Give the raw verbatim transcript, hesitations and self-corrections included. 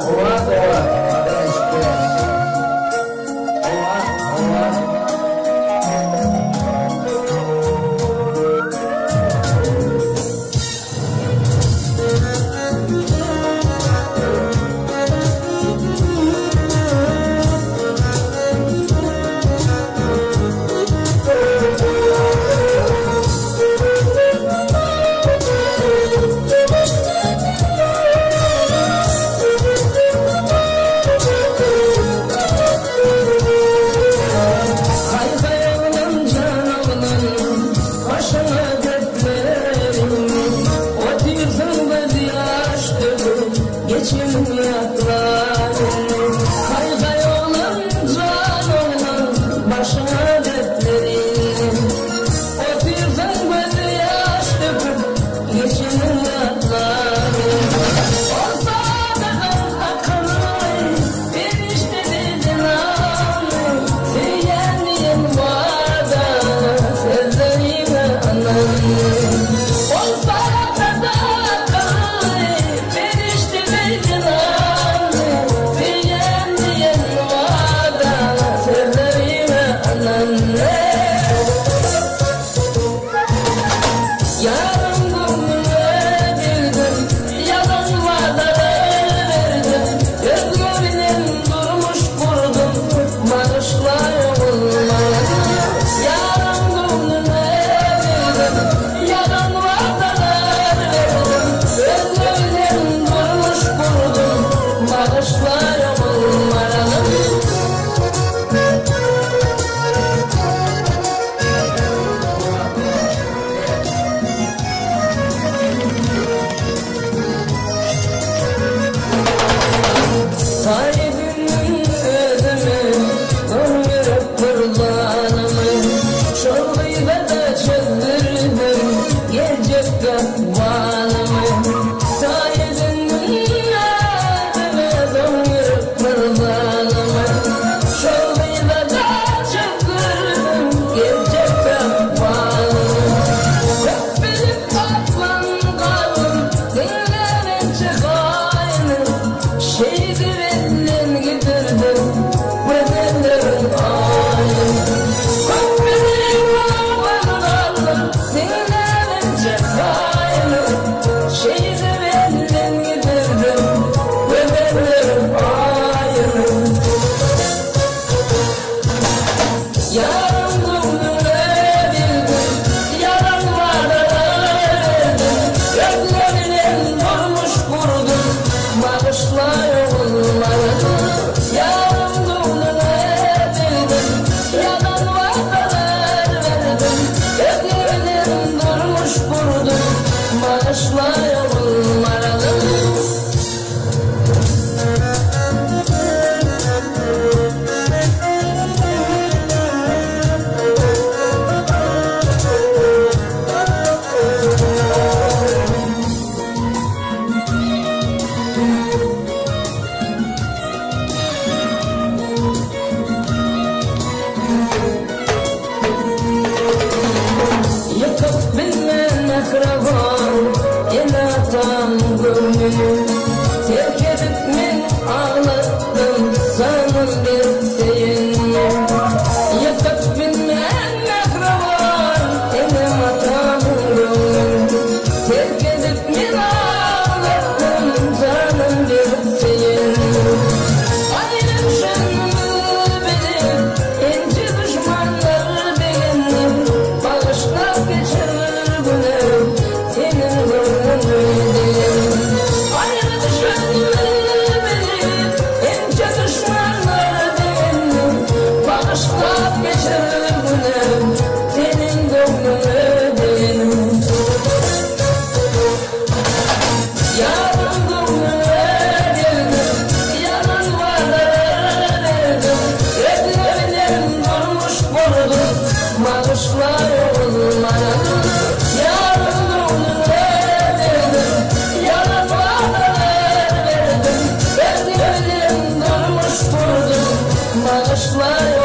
Terk edip min ağlattım sanım bir seyinle. Yakıp binmen akraban elim atamın gönlüm. Terk edip min ağlattım sanım bir seyinle. Ayrım şanımı benim ince düşmanlar beğendim. Bağışlar geçirir günüm senin gönlün. Bağışlar geçer günüm senin gönlüne benim. Yarın gönlüne geldim, yarın vaadler verdim. Redlerim durmuş vurdum, bağışlar olmadı. Yarın gönlüne geldim, yarın vaadler verdim. Redlerim durmuş vurdum, bağışlar